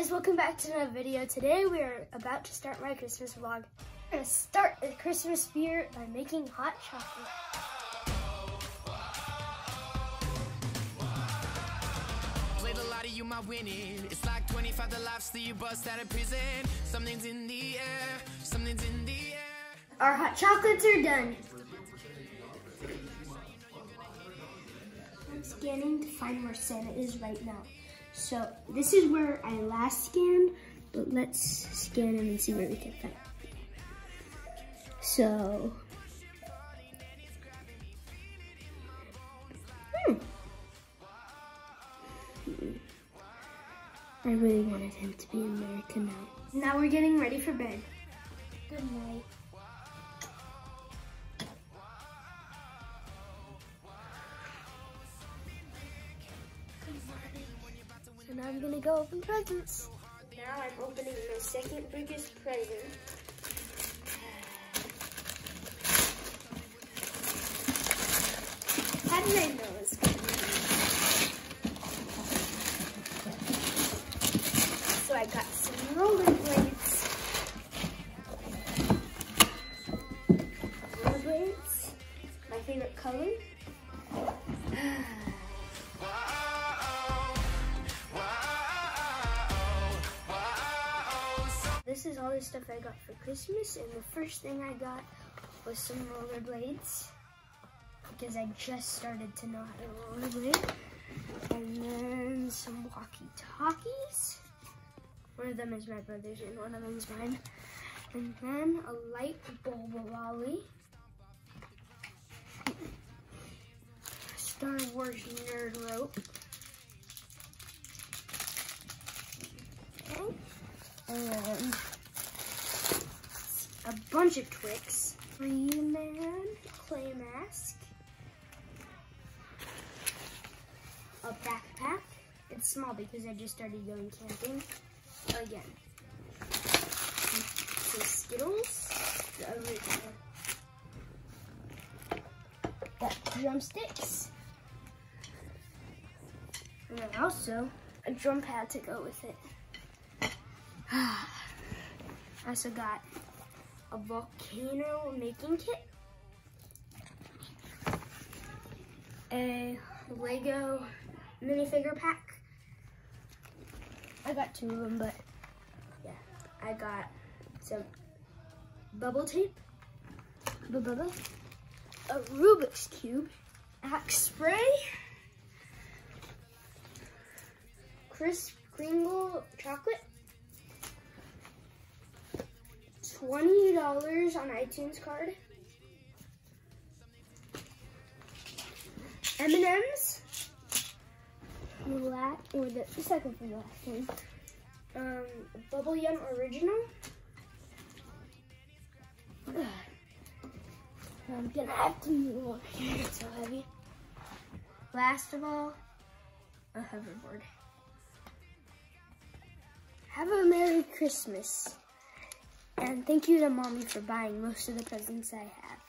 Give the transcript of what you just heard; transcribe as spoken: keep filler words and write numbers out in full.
guys, welcome back to another video. Today we are about to start my Christmas vlog. I'm going to start the Christmas spirit by making hot chocolate. Played a lot of you, my winning. It's like twenty-five the laughs that you bust out of prison. Something's in the air, something's in the air. Our hot chocolates are done. I'm scanning to find where Santa is right now. So this is where I last scanned, but let's scan him and see where we can find. So, hmm. I really wanted him to be in America now. Now we're getting ready for bed. Good night. So now I'm gonna go open presents. Now I'm opening my second biggest present. How did I know it's gonna be? So I got some rollerblades. Rollerblades, my favorite color. This is all the stuff I got for Christmas, and the first thing I got was some rollerblades, because I just started to know how to rollerblade. And then some walkie-talkies. One of them is my brother's and one of them is mine. And then a light bulb lolly. Star Wars nerd rope. Okay. And a bunch of Twix. Three-man clay mask. A backpack. It's small because I just started going camping again. Some Skittles. The original. Got drumsticks. And then also a drum pad to go with it. I also got a volcano making kit, a Lego minifigure pack. I got two of them, but yeah, I got some bubble tape, a Rubik's Cube, Axe spray, Kris Kringle chocolate, twenty dollars on iTunes card, M and M's, la or the second from the last one, um, Bubble Yum Original. Ugh. I'm gonna have to move over here, it's so heavy. Last of all, a hoverboard. Have a Merry Christmas. And thank you to Mommy for buying most of the presents I have.